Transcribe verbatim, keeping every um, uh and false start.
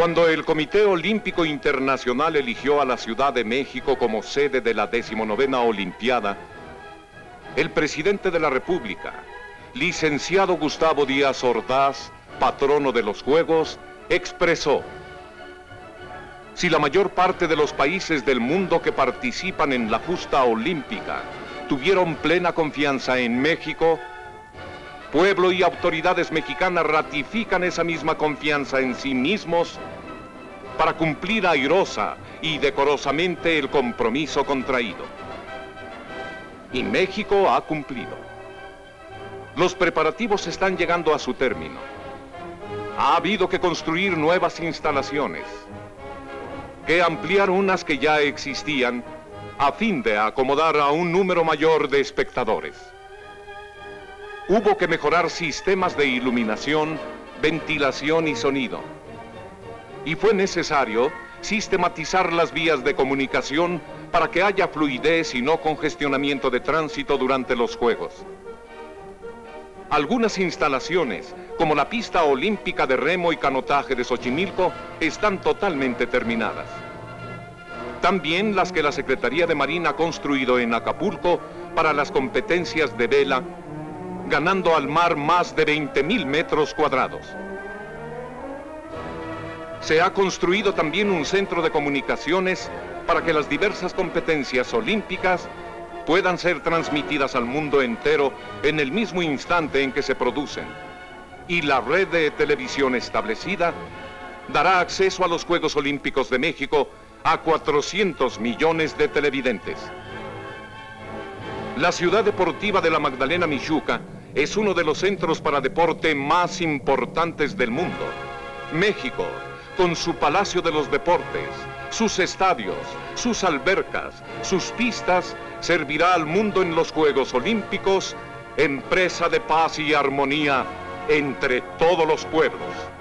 Cuando el Comité Olímpico Internacional eligió a la Ciudad de México como sede de la decimonovena Olimpiada, el presidente de la República, licenciado Gustavo Díaz Ordaz, patrono de los Juegos, expresó: si la mayor parte de los países del mundo que participan en la justa olímpica tuvieron plena confianza en México, pueblo y autoridades mexicanas ratifican esa misma confianza en sí mismos para cumplir airosa y decorosamente el compromiso contraído. Y México ha cumplido. Los preparativos están llegando a su término. Ha habido que construir nuevas instalaciones, que ampliar unas que ya existían a fin de acomodar a un número mayor de espectadores. Hubo que mejorar sistemas de iluminación, ventilación y sonido. Y fue necesario sistematizar las vías de comunicación para que haya fluidez y no congestionamiento de tránsito durante los Juegos. Algunas instalaciones, como la pista olímpica de remo y canotaje de Xochimilco, están totalmente terminadas. También las que la Secretaría de Marina ha construido en Acapulco para las competencias de vela, ganando al mar más de veinte mil metros cuadrados. Se ha construido también un centro de comunicaciones para que las diversas competencias olímpicas puedan ser transmitidas al mundo entero en el mismo instante en que se producen. Y la red de televisión establecida dará acceso a los Juegos Olímpicos de México a cuatrocientos millones de televidentes. La ciudad deportiva de la Magdalena Mixhuca es uno de los centros para deporte más importantes del mundo. México, con su Palacio de los Deportes, sus estadios, sus albercas, sus pistas, servirá al mundo en los Juegos Olímpicos, empresa de paz y armonía entre todos los pueblos.